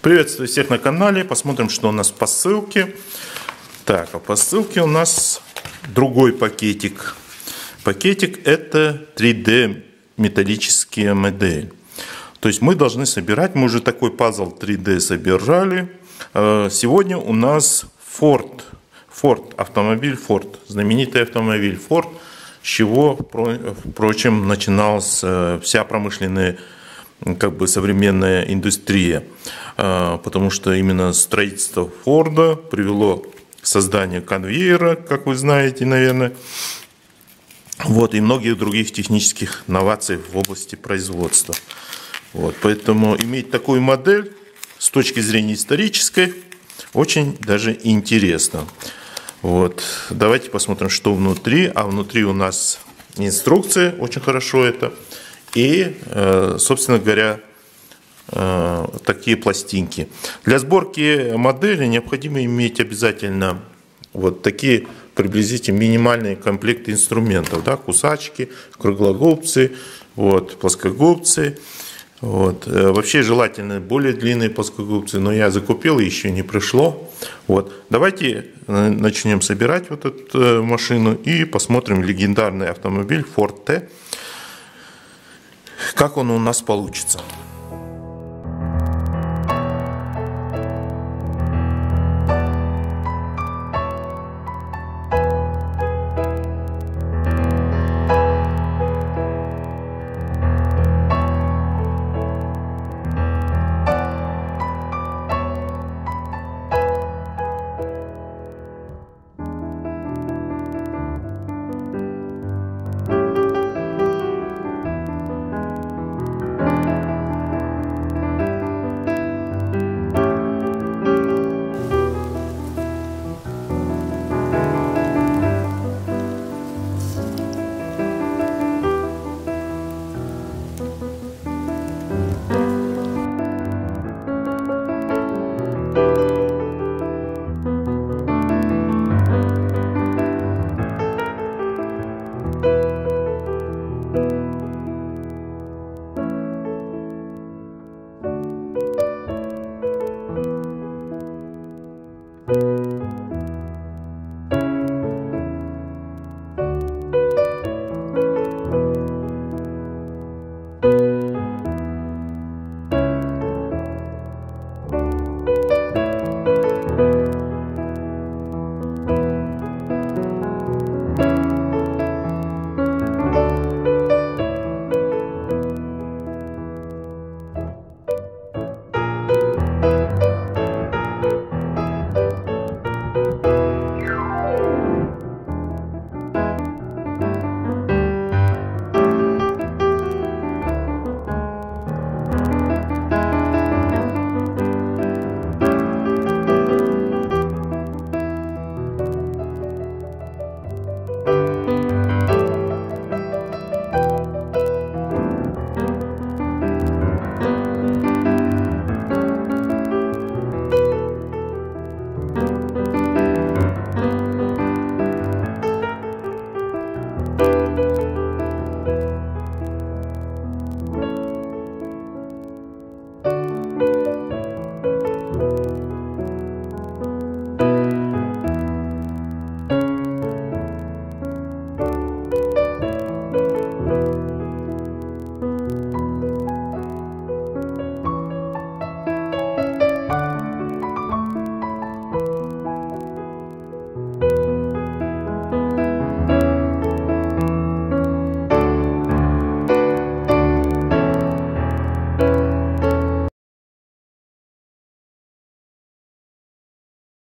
Приветствую всех на канале. Посмотрим, что у нас в посылке. Так, а в посылке у нас другой пакетик. Пакетик — это 3D металлические модели. То есть мы должны собирать, мы уже такой пазл 3D собирали. Сегодня у нас Ford, автомобиль Ford, знаменитый автомобиль Ford, с чего, впрочем, начиналась вся промышленная современная индустрия, потому что именно строительство Форда привело к созданию конвейера, как вы знаете, наверное, и многих других технических новаций в области производства. Поэтому иметь такую модель с точки зрения исторической очень даже интересно. Давайте посмотрим, что внутри. А внутри у нас инструкция, очень хорошо это. И, собственно говоря, такие пластинки. Для сборки модели необходимо иметь обязательно такие приблизительно минимальные комплекты инструментов. Кусачки, круглогубцы, плоскогубцы. Вообще желательно более длинные плоскогубцы, но я закупил, и еще не пришло. Давайте начнем собирать эту машину и посмотрим легендарный автомобиль Ford T. Как он у нас получится.